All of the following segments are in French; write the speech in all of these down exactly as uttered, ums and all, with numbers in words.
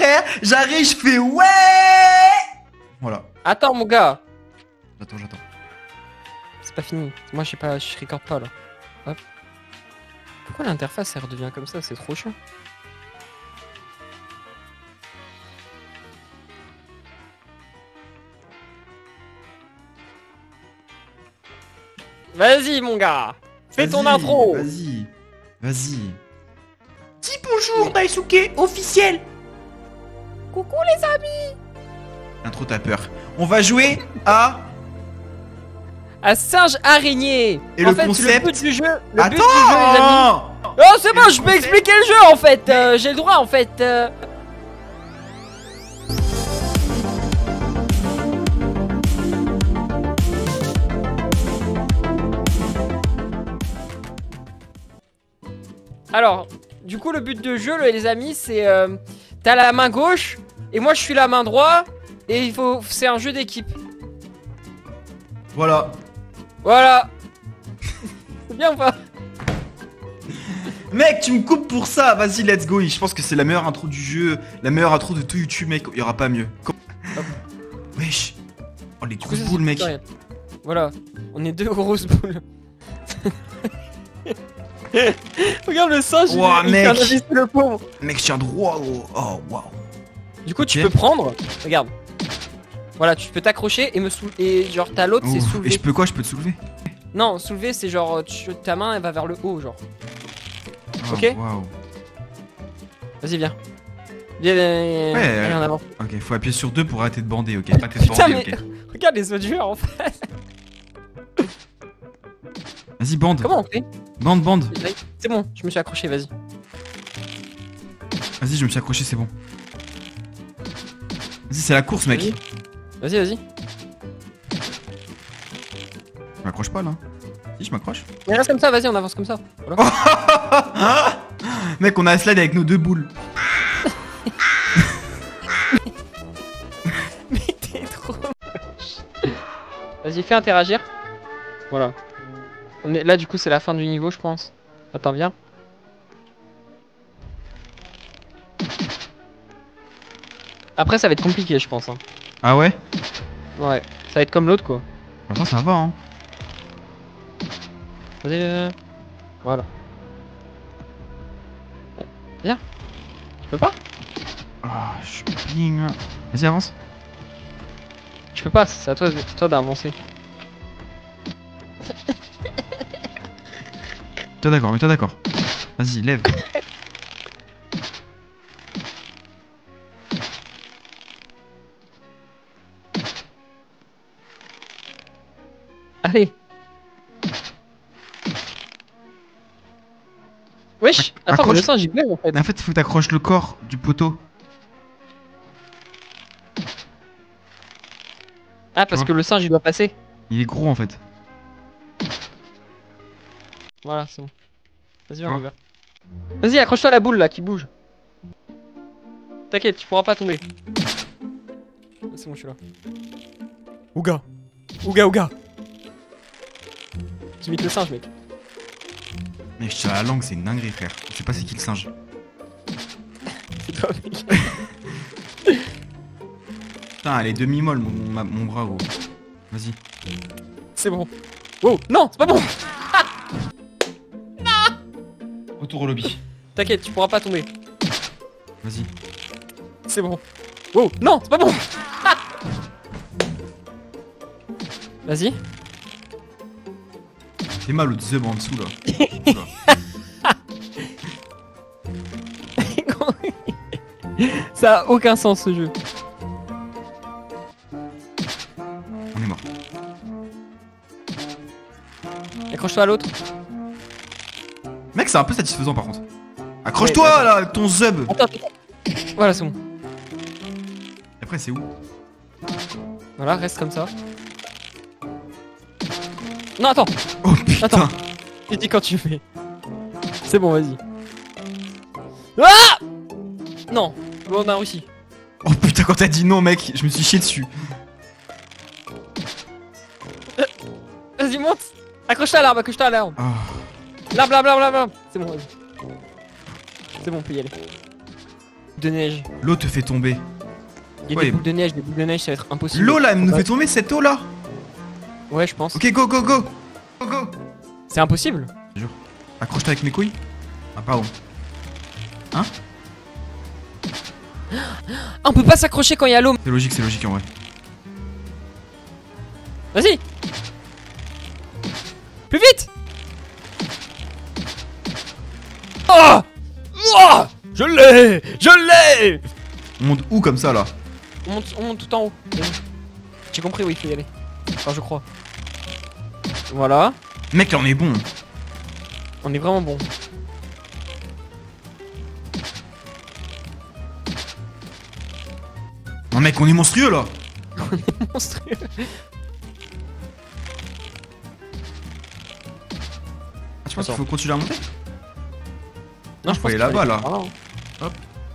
frère. J'arrive, je fais ouais. Voilà. Attends, mon gars. J'attends, j'attends. C'est pas fini. Moi, je sais pas, je record pas là. Hop. Pourquoi l'interface elle redevient comme ça? C'est trop chiant. Vas-y, mon gars. Fais ton Vas-y, intro. Vas-y. Vas-y. Dis bonjour, Daisuke, officiel. Coucou les amis. Intro, t'as peur. On va jouer à... À singe araignée. Et en le fait, concept- le but du jeu. Le Attends but du jeu, les amis. Oh, c'est Et bon, le je peux concept- expliquer le jeu en fait. Euh, J'ai le droit en fait. euh. Alors, du coup, le but de jeu, les amis, c'est euh, t'as la main gauche et moi je suis la main droite et il faut, c'est un jeu d'équipe. Voilà. Voilà. C'est bien ou pas? Mec, tu me coupes pour ça. Vas-y, let's go. Je pense que c'est la meilleure intro du jeu. La meilleure intro de tout YouTube, mec. Il y aura pas mieux. Com- Wesh. Oh, les grosses boules, mec. Voilà, on est deux grosses boules. Regarde le singe, il- Ouah, il mec. fait un A V C, le pauvre. Mec, je tiens droit. Oh, oh waouh. Du coup, tu Ok. peux prendre, regarde. Voilà, tu peux t'accrocher et me soulever. Et genre, t'as l'autre, c'est Ouh. soulever. Et je peux quoi? Je peux te soulever? Non, soulever, c'est genre, tu- ta main, elle va vers le haut, genre. Oh, Ok. Waouh. Vas-y, viens. Viens, viens, Ouais, viens en avant. Ok, faut appuyer sur deux pour arrêter de bander, ok? Arrêter de Putain, bander, mais ok? regarde les autres joueurs en fait. Vas-y, bande. Comment on fait? Bande, bande. C'est bon, je me suis accroché, vas-y. Vas-y, je me suis accroché, c'est bon. Vas-y, c'est la course, mec. Vas-y, vas-y. Je m'accroche pas là. Si, je m'accroche. Mais reste comme ça, vas-y, on avance comme ça. Voilà. Mec, on a un slide avec nos deux boules. Mais t'es trop moche. Vas-y, fais interagir. Voilà. On est... Là, du coup, c'est la fin du niveau, je pense. Attends, viens. Après, ça va être compliqué, je pense. Hein. Ah ouais? Ouais, ça va être comme l'autre, quoi. Franchement, ça va, hein. Vas-y, euh... voilà. Viens. Tu peux pas? Ah, je suis ping. Vas-y, avance. Tu peux pas, c'est à toi, toi d'avancer. Toi d'accord, mais toi d'accord. Vas-y, lève. Allez. Wesh, attends, Accroche. mais le singe il plaît en fait. En fait, faut que t'accroches le corps du poteau. Ah, parce vois. que le singe il doit passer. Il est gros en fait. Voilà, c'est bon. Vas-y, vois. on y va. Vas-y, accroche-toi à la boule là qui bouge. T'inquiète, tu pourras pas tomber. C'est bon, je suis là. Ouga. Ouga, ouga. J'imite le singe, mec. Mec, je tire la langue, c'est une dinguerie, frère. Je sais pas c'est qui le singe. C'est toi, mec. Putain, elle est demi-molle, mon, mon, mon bras, gros. Vas-y. C'est bon. Wow, non, c'est pas bon. Retour au lobby. T'inquiète, tu pourras pas tomber. Vas-y. C'est bon. Wow, non, c'est pas bon. Vas-y. Fais mal au zub en dessous là. Oula. Ça a aucun sens ce jeu. On est mort. Accroche-toi à l'autre. Mec, c'est un peu satisfaisant par contre. Accroche-toi Ouais, là, avec ton zub. Attends, attends. Voilà, c'est bon. Et après, c'est où? Voilà, reste comme ça. Non, attends. Oh putain. Attends. Tu dis quand tu fais. C'est bon, vas-y. Ah! Non. Bon, on a réussi. Oh putain, quand t'as dit non, mec, je me suis chié dessus. Vas-y, monte. Accroche-toi à l'arbre, accroche-toi à l'arbre. Oh. L'arbre, l'arbre, l'arbre, l'arbre. C'est bon, vas-y. C'est bon, on peut y aller. de neige. L'eau te fait tomber. Il y a Ouais. des boules de neige, des boules de neige, ça va être impossible. L'eau là, elle nous Ouais. fait tomber cette eau là. Ouais, je pense. Ok, go, go, go. Go, go. C'est impossible. Accroche-toi avec mes couilles. Ah, pardon. Ah, on peut pas s'accrocher quand il y a l'eau. C'est logique, c'est logique en vrai. Vas-y. Plus vite. Oh, oh, je l'ai, je l'ai. On monte où comme ça là? On monte, on monte tout en haut. Vas-y. J'ai compris où il faut y aller. Enfin, je crois. Voilà. Mec, là on est bon. On est vraiment bon. Non, mec, on est monstrueux là. Monstrueux. Ah, tu penses qu'il Attends. faut continuer à monter? Non, faut aller là-bas, là. Ah, Hop.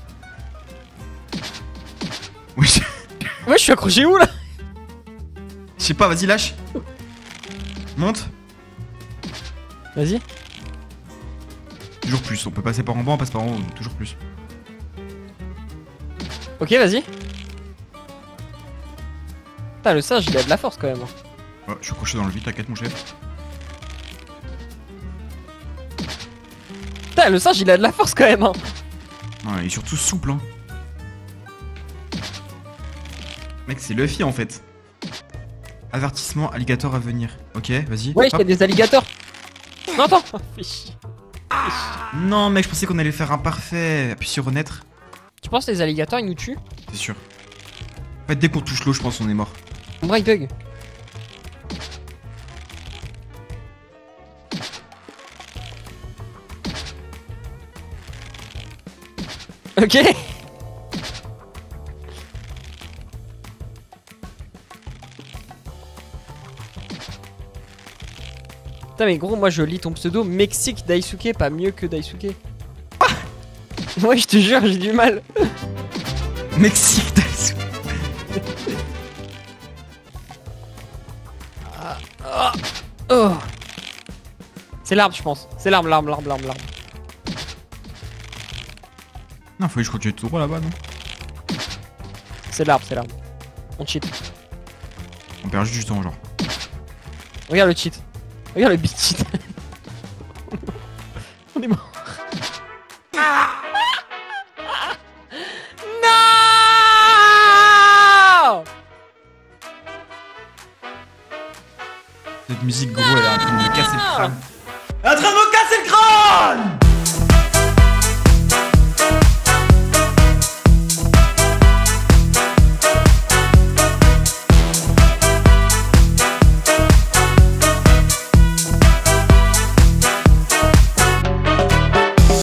Oui, je ouais, je suis accroché où là? je sais pas, vas-y, lâche. Monte. Vas-y. Toujours plus, on peut passer par en bas, on passe par en haut, toujours plus. Ok, vas-y. Putain, le singe, il a de la force quand même. Ouais, je suis accroché dans le vide, t'inquiète mon chef. Putain, le singe, il a de la force quand même. Hein. Ouais, il est surtout souple, hein. Mec, c'est Luffy en fait. Avertissement, alligator à venir. Ok, vas-y. Ouais, Hop. il y a des alligators. Non, attends. Fais chier. Non, mec, je pensais qu'on allait faire un parfait. Appuie sur renaître. Tu penses que les alligators, ils nous tuent? C'est sûr. En fait, dès qu'on touche l'eau, je pense qu'on est mort. Mon bras, il bug. Ok. Putain mais gros, moi je lis ton pseudo Mexique Daisuke, pas mieux que Daisuke. Ouais, je te jure, j'ai du mal. Mexique, Daisuke. Oh. C'est l'arbre, je pense. C'est l'arbre, l'arbre, l'arbre, l'arbre, l'arbre. Non, faut que je continue tout droit là-bas, non? C'est l'arbre, c'est l'arbre. On cheat. On perd juste du temps, genre. Regarde le cheat. Regarde le beat cheat. On est mort. Non. Cette musique, gros, elle est en train de me casser le crâne.